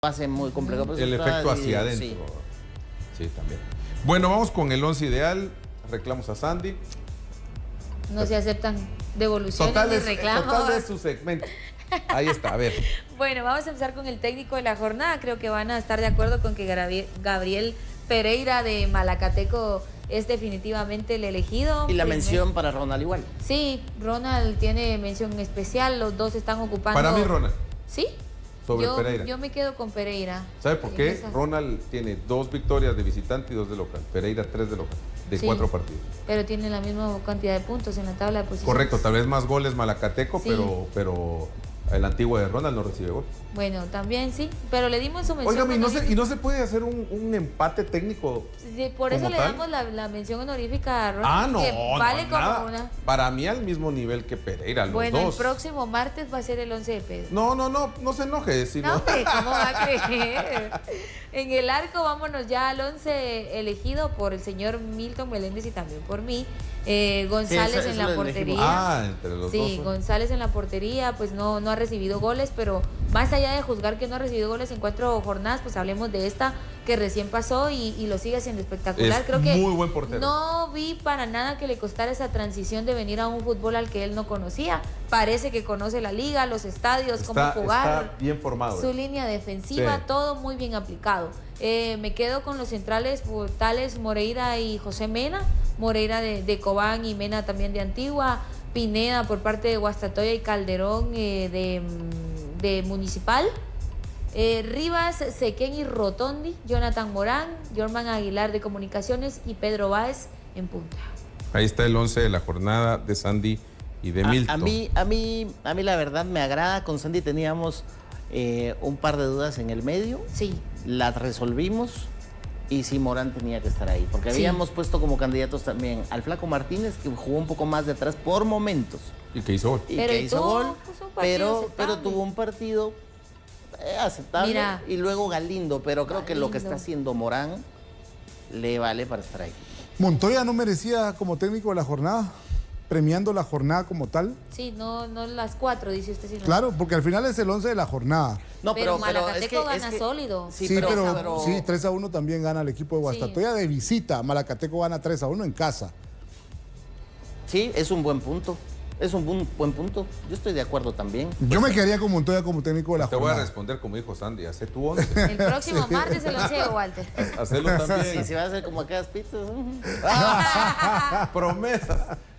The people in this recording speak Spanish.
pase muy complicado. El efecto hacia adentro. Sí, también. Bueno, vamos con el 11 ideal. Reclamos a Sandy. No se aceptan devoluciones ni reclamos. Total de su segmento. Ahí está, a ver. Bueno, vamos a empezar con el técnico de la jornada. Creo que van a estar de acuerdo con que Gabriel Pereira de Malacateco es definitivamente el elegido. Y la mención para Ronald igual. Sí, Ronald tiene mención especial. Los dos están ocupando. Para mí, Ronald. ¿Sí? Sobre Pereira. Yo me quedo con Pereira. ¿Sabe por qué? Ronald tiene 2 victorias de visitante y 2 de local. Pereira 3 de local, de 4 partidos. Pero tiene la misma cantidad de puntos en la tabla de posiciones. Correcto, tal vez más goles Malacateco, Sí. pero el antiguo de Ronald no recibe gol. Bueno, también sí, pero le dimos su mención. Oiga, ¿y no se puede hacer un empate técnico? Sí, por eso le damos la mención honorífica a Ronald. Que vale como nada. una. Para mí al mismo nivel que Pereira, los Bueno, dos. el próximo martes va a ser el 11 de Pedro. No se enoje. Si No, hombre, ¿cómo va a creer? En el arco vámonos ya al 11 elegido por el señor Milton Meléndez y también por mí. González eso en la lo portería. entre los dos. Sí, González en la portería, pues no ha recibido goles, pero más allá de juzgar que no ha recibido goles en 4 jornadas, pues hablemos de esta que recién pasó y lo sigue siendo espectacular. Es Creo que muy buen portero. no vi para nada que le costara esa transición de venir a un fútbol al que él no conocía. Parece que conoce la liga, los estadios, cómo jugar. Está bien formado. Su línea defensiva, Sí. todo muy bien aplicado. Me quedo con los centrales Tales, Moreira y José Mena. Moreira de Cobán y Mena también de Antigua. Pineda por parte de Guastatoya y Calderón de Municipal. Rivas, Sequén y Rotondi. Jonathan Morán, Jorman Aguilar de Comunicaciones y Pedro Báez en punta. Ahí está el 11 de la jornada de Sandy y de Milton. A mí la verdad me agrada. Con Sandy teníamos un par de dudas en el medio. Sí. Las resolvimos. Y sí, Morán tenía que estar ahí. Porque habíamos puesto como candidatos también al Flaco Martínez, que jugó un poco más de atrás por momentos. Y que hizo gol. Y que hizo gol. Pero aceptable. tuvo un partido aceptable. Mira, y luego Galindo. Pero creo que lo que Galindo. está haciendo Morán le vale para estar ahí. Montoya no merecía como técnico de la jornada, premiando la jornada como tal. Sí, no las 4, dice usted. Sino Claro, porque al final es el 11 de la jornada. No, pero es Malacateco que, gana sólido. Sí, Sí, pero sí, 3-1 también gana el equipo de Guastatoya de visita. Malacateco gana 3-1 en casa. sí, es un buen punto. Es un buen punto. Yo estoy de acuerdo también. Yo me quedaría con Montoya como técnico de la Te voy a jornada. responder como dijo Sandy. Hacé tu 11. El próximo martes el 11 de Walter. Hacelo también. Sí, si va a ser como aquellas pizzas. Promesas.